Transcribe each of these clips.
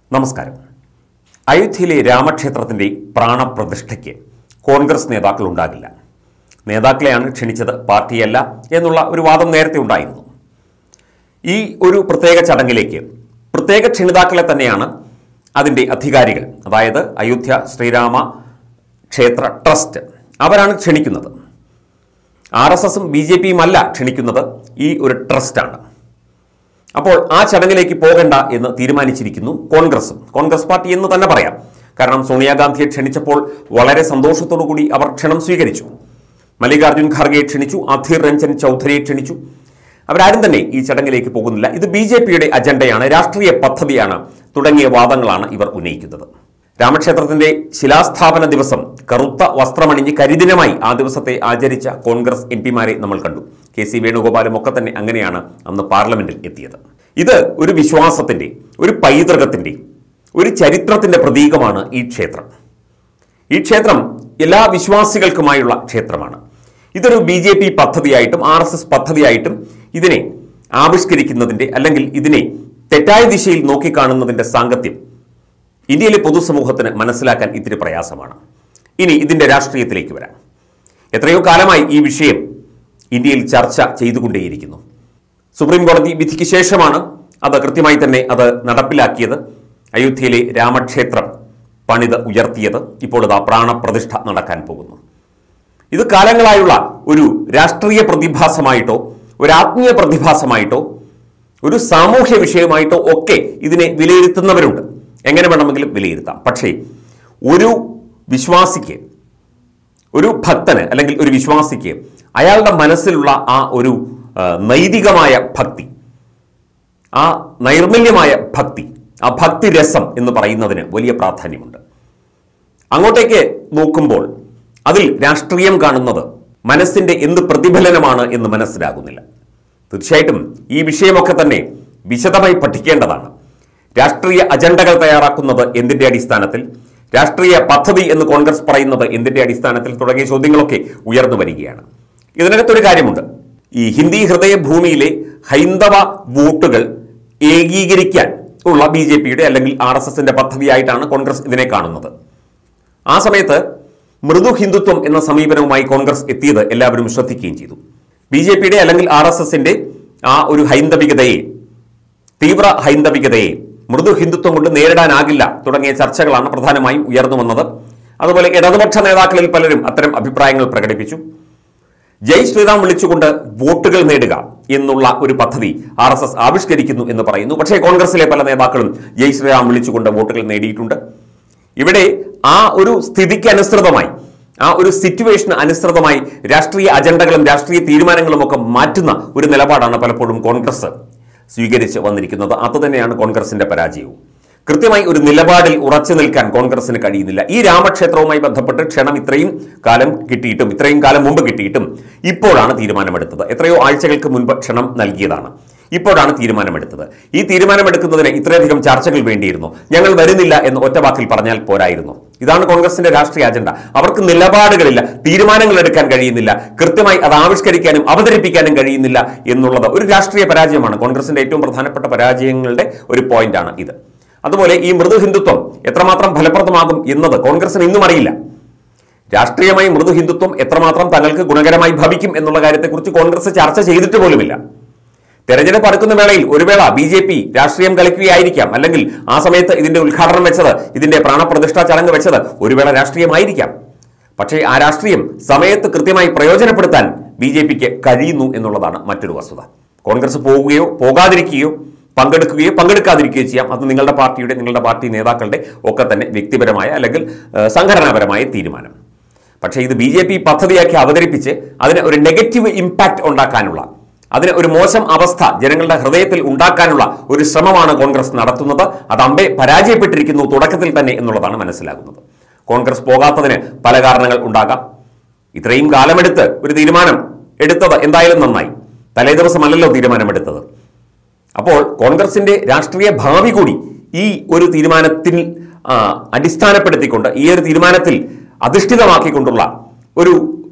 നമസ്കാരം. അയോധ്യയിലെ രാമക്ഷേത്രത്തിൻ്റെ പ്രാണപ്രതിഷ്ഠയ്ക്ക് കോൺഗ്രസ് നേതാക്കൾ ഉണ്ടാകില്ല. നേതാക്കളെയാണ് ക്ഷണിച്ചത്, പാർട്ടിയല്ല എന്നുള്ള ഒരു വാദം നേരത്തെ ഉണ്ടായിരുന്നു. ഈ ഒരു പ്രത്യേക ചടങ്ങിലേക്ക് പ്രത്യേക ക്ഷണിതാക്കളെ തന്നെയാണ് അതിൻ്റെ അധികാരികൾ, അതായത് അയോധ്യ ശ്രീരാമ ക്ഷേത്ര ട്രസ്റ്റ്, അവരാണ് ക്ഷണിക്കുന്നത്. RSSും BJPയും അല്ല ക്ഷണിക്കുന്നത്, ഈ ഒരു ട്രസ്റ്റാണ്. അപ്പോൾ ആ ചടങ്ങിലേക്ക് പോകണ്ട എന്ന് തീരുമാനിച്ചിരിക്കുന്നു കോൺഗ്രസ് പാർട്ടി എന്ന് തന്നെ പറയാം. കാരണം സോണിയാഗാന്ധിയെ ക്ഷണിച്ചപ്പോൾ വളരെ സന്തോഷത്തോടു കൂടി അവർ ക്ഷണം സ്വീകരിച്ചു. മല്ലികാർജുൻ ഖാർഗെയെ ക്ഷണിച്ചു, അധീർ രഞ്ജൻ ചൗധരിയെ ക്ഷണിച്ചു. അവരാരും തന്നെ ഈ ചടങ്ങിലേക്ക് പോകുന്നില്ല. ഇത് BJPയുടെ അജണ്ടയാണ്, രാഷ്ട്രീയ പദ്ധതിയാണ് തുടങ്ങിയ വാദങ്ങളാണ് ഇവർ ഉന്നയിക്കുന്നത്. രാമക്ഷേത്രത്തിന്റെ ശിലാസ്ഥാപന ദിവസം കറുത്ത വസ്ത്രമണിഞ്ഞ് കരിദിനമായി ആ ദിവസത്തെ ആചരിച്ച കോൺഗ്രസ് MP-മാരെ നമ്മൾ കണ്ടു. KC വേണുഗോപാലും ഒക്കെ തന്നെ അങ്ങനെയാണ് അന്ന് പാർലമെന്റിൽ എത്തിയത്. ഇത് ഒരു വിശ്വാസത്തിന്റെ, ഒരു പൈതൃകത്തിന്റെ, ഒരു ചരിത്രത്തിന്റെ പ്രതീകമാണ് ഈ ക്ഷേത്രം. ഈ ക്ഷേത്രം എല്ലാ വിശ്വാസികൾക്കുമായുള്ള ക്ഷേത്രമാണ്. ഇതൊരു BJP പദ്ധതിയായിട്ടും RSS പദ്ധതിയായിട്ടും ഇതിനെ ആവിഷ്കരിക്കുന്നതിന്റെ, അല്ലെങ്കിൽ ഇതിനെ തെറ്റായ ദിശയിൽ നോക്കിക്കാണുന്നതിന്റെ സാങ്കത്യം ഇന്ത്യയിലെ പൊതുസമൂഹത്തിന് മനസ്സിലാക്കാൻ ഇത്തിരി പ്രയാസമാണ്. ഇനി ഇതിന്റെ രാഷ്ട്രീയത്തിലേക്ക് വരാം. എത്രയോ കാലമായി ഈ വിഷയം ഇന്ത്യയിൽ ചർച്ച ചെയ്തുകൊണ്ടേയിരിക്കുന്നു. സുപ്രീം കോടതി വിധിക്ക് ശേഷമാണ് അത് കൃത്യമായി തന്നെ അത് നടപ്പിലാക്കിയത്. അയോധ്യയിലെ രാമക്ഷേത്രം പണിത് ഉയർത്തിയത്. ഇപ്പോൾ അത് പ്രാണപ്രതിഷ്ഠ നടക്കാൻ പോകുന്നു. ഇത് കാലങ്ങളായുള്ള ഒരു രാഷ്ട്രീയ പ്രതിഭാസമായിട്ടോ, ഒരു ആത്മീയ പ്രതിഭാസമായിട്ടോ, ഒരു സാമൂഹ്യ വിഷയമായിട്ടോ ഒക്കെ ഇതിനെ വിലയിരുത്തുന്നവരുണ്ട്. എങ്ങനെ വേണമെങ്കിലും വിലയിരുത്താം. പക്ഷേ ഒരു വിശ്വാസിക്ക്, ഒരു ഭക്തന് അല്ലെങ്കിൽ ഒരു വിശ്വാസിക്ക് അയാളുടെ മനസ്സിലുള്ള ആ ഒരു നൈതികമായ ഭക്തി, ആ നൈർമല്യമായ ഭക്തി, ആ ഭക്തിരസം എന്ന് പറയുന്നതിന് വലിയ പ്രാധാന്യമുണ്ട്. അങ്ങോട്ടേക്ക് നോക്കുമ്പോൾ അതിൽ രാഷ്ട്രീയം കാണുന്നത് മനസ്സിന്റെ എന്ത് പ്രതിഫലനമാണ് എന്ന് മനസ്സിലാകുന്നില്ല. തീർച്ചയായിട്ടും ഈ വിഷയമൊക്കെ തന്നെ വിശദമായി പഠിക്കേണ്ടതാണ്. രാഷ്ട്രീയ അജണ്ടകൾ തയ്യാറാക്കുന്നത് എന്തിന്റെ അടിസ്ഥാനത്തിൽ, രാഷ്ട്രീയ പദ്ധതി എന്ന് കോൺഗ്രസ് പറയുന്നത് എന്തിന്റെ അടിസ്ഥാനത്തിൽ തുടങ്ങിയ ചോദ്യങ്ങളൊക്കെ ഉയർന്നു വരികയാണ്. ഇതിനകത്തൊരു കാര്യമുണ്ട്. ഈ ഹിന്ദി ഹൃദയ ഭൂമിയിലെ ഹൈന്ദവ വോട്ടുകൾ ഏകീകരിക്കാൻ ഉള്ള BJPയുടെ അല്ലെങ്കിൽ RSSന്റെ പദ്ധതിയായിട്ടാണ് കോൺഗ്രസ് ഇതിനെ കാണുന്നത്. ആ സമയത്ത് മൃദു ഹിന്ദുത്വം എന്ന സമീപനവുമായി കോൺഗ്രസ് എത്തിയത് എല്ലാവരും ശ്രദ്ധിക്കുകയും ചെയ്തു. BJPയുടെ അല്ലെങ്കിൽ RSSന്റെ ആ ഒരു ഹൈന്ദവികതയെ, തീവ്ര ഹൈന്ദവികതയെ മൃദു ഹിന്ദുത്വം കൊണ്ട് നേരിടാനാകില്ല തുടങ്ങിയ ചർച്ചകളാണ് പ്രധാനമായും ഉയർന്നു വന്നത്. അതുപോലെ ഇടതുപക്ഷ നേതാക്കളിൽ പലരും അത്തരം അഭിപ്രായങ്ങൾ പ്രകടിപ്പിച്ചു. ജയ് ശ്രീറാം വിളിച്ചുകൊണ്ട് വോട്ടുകൾ നേടുക എന്നുള്ള ഒരു പദ്ധതി RSS ആവിഷ്കരിക്കുന്നു എന്ന് പറയുന്നു. പക്ഷേ കോൺഗ്രസിലെ പല നേതാക്കളും ജയ് ശ്രീറാം വിളിച്ചുകൊണ്ട് വോട്ടുകൾ നേടിയിട്ടുണ്ട്. ഇവിടെ ആ ഒരു സ്ഥിതിക്ക് അനുസൃതമായി, ആ ഒരു സിറ്റുവേഷന് അനുസൃതമായി രാഷ്ട്രീയ അജണ്ടകളും രാഷ്ട്രീയ തീരുമാനങ്ങളും ഒക്കെ മാറ്റുന്ന ഒരു നിലപാടാണ് പലപ്പോഴും കോൺഗ്രസ് സ്വീകരിച്ച് വന്നിരിക്കുന്നത്. അതുതന്നെയാണ് കോൺഗ്രസിന്റെ പരാജയവും. കൃത്യമായി ഒരു നിലപാടിൽ ഉറച്ചു നിൽക്കാൻ കോൺഗ്രസിന് കഴിയുന്നില്ല. ഈ രാമക്ഷേത്രവുമായി ബന്ധപ്പെട്ട് ക്ഷണം ഇത്രയും കാലം മുമ്പ് കിട്ടിയിട്ടും ഇപ്പോഴാണ് തീരുമാനമെടുത്തത്. എത്രയോ ആഴ്ചകൾക്ക് മുൻപ് ക്ഷണം നൽകിയതാണ്, ഇപ്പോഴാണ് തീരുമാനമെടുത്തത്. ഈ തീരുമാനമെടുക്കുന്നതിന് ഇത്രയധികം ചർച്ചകൾ വേണ്ടിയിരുന്നു. ഞങ്ങൾ വരുന്നില്ല എന്ന് ഒറ്റ വാക്കിൽ പറഞ്ഞാൽ പോരായിരുന്നു. ഇതാണ് കോൺഗ്രസിന്റെ രാഷ്ട്രീയ അജണ്ട. അവർക്ക് നിലപാടുകളില്ല, തീരുമാനങ്ങൾ എടുക്കാൻ കഴിയുന്നില്ല, കൃത്യമായി അത് ആവിഷ്കരിക്കാനും അവതരിപ്പിക്കാനും കഴിയുന്നില്ല എന്നുള്ളത് ഒരു രാഷ്ട്രീയ പരാജയമാണ്. കോൺഗ്രസിന്റെ ഏറ്റവും പ്രധാനപ്പെട്ട പരാജയങ്ങളുടെ ഒരു പോയിന്റാണ് ഇത്. അതുപോലെ ഈ മൃദു ഹിന്ദുത്വം എത്രമാത്രം ഫലപ്രദമാകും എന്നത് കോൺഗ്രസിന് ഇന്നും അറിയില്ല. രാഷ്ട്രീയമായി മൃദു ഹിന്ദുത്വം എത്രമാത്രം തങ്ങൾക്ക് ഗുണകരമായി ഭവിക്കും എന്നുള്ള കാര്യത്തെക്കുറിച്ച് കോൺഗ്രസ് ചർച്ച ചെയ്തിട്ട് പോലുമില്ല. തെരഞ്ഞെടുപ്പ് അടുക്കുന്ന വേളയിൽ ഒരു വേള BJP രാഷ്ട്രീയം കളിക്കുകയായിരിക്കാം, അല്ലെങ്കിൽ ആ സമയത്ത് ഇതിന്റെ ഉദ്ഘാടനം വെച്ചത്, ഇതിന്റെ പ്രാണപ്രതിഷ്ഠാ ചടങ്ങ് വെച്ചത് ഒരു വേള രാഷ്ട്രീയമായിരിക്കാം. പക്ഷേ ആ രാഷ്ട്രീയം സമയത്ത് കൃത്യമായി പ്രയോജനപ്പെടുത്താൻ BJPക്ക് കഴിയുന്നു എന്നുള്ളതാണ് മറ്റൊരു വസ്തുത. കോൺഗ്രസ് പോകുകയോ പോകാതിരിക്കുകയോ പങ്കെടുക്കുകയോ പങ്കെടുക്കാതിരിക്കുകയോ ചെയ്യാം. അത് നിങ്ങളുടെ പാർട്ടി നേതാക്കളുടെ ഒക്കെ തന്നെ വ്യക്തിപരമായ അല്ലെങ്കിൽ സംഘടനാപരമായ തീരുമാനം. പക്ഷേ ഇത് BJP പദ്ധതിയാക്കി അവതരിപ്പിച്ച് അതിന് ഒരു നെഗറ്റീവ് ഇമ്പാക്റ്റ് ഉണ്ടാക്കാനുള്ള, അതിന് ഒരു മോശം അവസ്ഥ ജനങ്ങളുടെ ഹൃദയത്തിൽ ഉണ്ടാക്കാനുള്ള ഒരു ശ്രമമാണ് കോൺഗ്രസ് നടത്തുന്നത്. അത് അമ്പെ പരാജയപ്പെട്ടിരിക്കുന്നു തുടക്കത്തിൽ തന്നെ എന്നുള്ളതാണ് മനസ്സിലാകുന്നത്. കോൺഗ്രസ് പോകാത്തതിന് പല കാരണങ്ങൾ ഉണ്ടാകാം. ഇത്രയും കാലമെടുത്ത് ഒരു തീരുമാനം എടുത്തത് എന്തായാലും നന്നായി. തലേ ദിവസമല്ലല്ലോ തീരുമാനമെടുത്തത്. അപ്പോൾ കോൺഗ്രസിന്റെ രാഷ്ട്രീയ ഭാവി കൂടി ഈ ഒരു തീരുമാനത്തിൽ അടിസ്ഥാനപ്പെടുത്തിക്കൊണ്ട്, ഈ ഒരു തീരുമാനത്തിൽ അധിഷ്ഠിതമാക്കിക്കൊണ്ടുള്ള ഒരു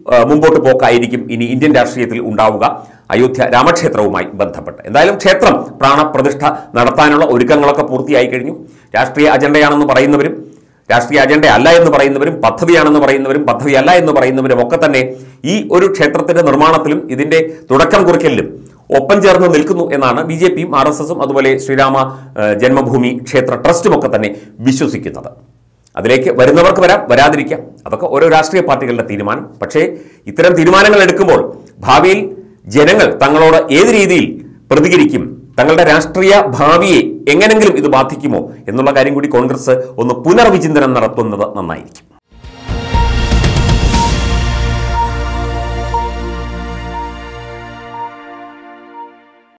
മുമ്പോട്ട് പോക്കായിരിക്കും ഇനി ഇന്ത്യൻ രാഷ്ട്രീയത്തിൽ ഉണ്ടാവുക അയോധ്യ രാമക്ഷേത്രവുമായി ബന്ധപ്പെട്ട്. എന്തായാലും ക്ഷേത്രം പ്രാണപ്രതിഷ്ഠ നടത്താനുള്ള ഒരുക്കങ്ങളൊക്കെ പൂർത്തിയായി കഴിഞ്ഞു. രാഷ്ട്രീയ അജണ്ടയാണെന്ന് പറയുന്നവരും രാഷ്ട്രീയ അജണ്ട അല്ല എന്ന് പറയുന്നവരും പദ്ധതിയാണെന്ന് പറയുന്നവരും പദ്ധതിയല്ല എന്ന് പറയുന്നവരും ഒക്കെ തന്നെ ഈ ഒരു ക്ഷേത്രത്തിന്റെ നിർമ്മാണത്തിലും ഇതിന്റെ തുടക്കം കുറിക്കലിലും ഒപ്പം ചേർന്ന് നിൽക്കുന്നു എന്നാണ് BJPയും RSSും അതുപോലെ ശ്രീരാമ ജന്മഭൂമി ക്ഷേത്ര ട്രസ്റ്റും ഒക്കെ തന്നെ വിശ്വസിക്കുന്നത്. അതിലേക്ക് വരുന്നവർക്ക് വരാം, വരാതിരിക്കാം, അതൊക്കെ ഓരോ രാഷ്ട്രീയ പാർട്ടികളുടെ തീരുമാനം. പക്ഷേ ഇത്തരം തീരുമാനങ്ങൾ എടുക്കുമ്പോൾ ഭാവിയിൽ ജനങ്ങൾ തങ്ങളോട് ഏത് രീതിയിൽ പ്രതികരിക്കും, തങ്ങളുടെ രാഷ്ട്രീയ ഭാവിയെ എങ്ങനെങ്കിലും ഇത് ബാധിക്കുമോ എന്നുള്ള കാര്യം കൂടി കോൺഗ്രസ് ഒന്ന് പുനർവിചിന്തനം നടത്തുന്നത് നന്നായിരിക്കും.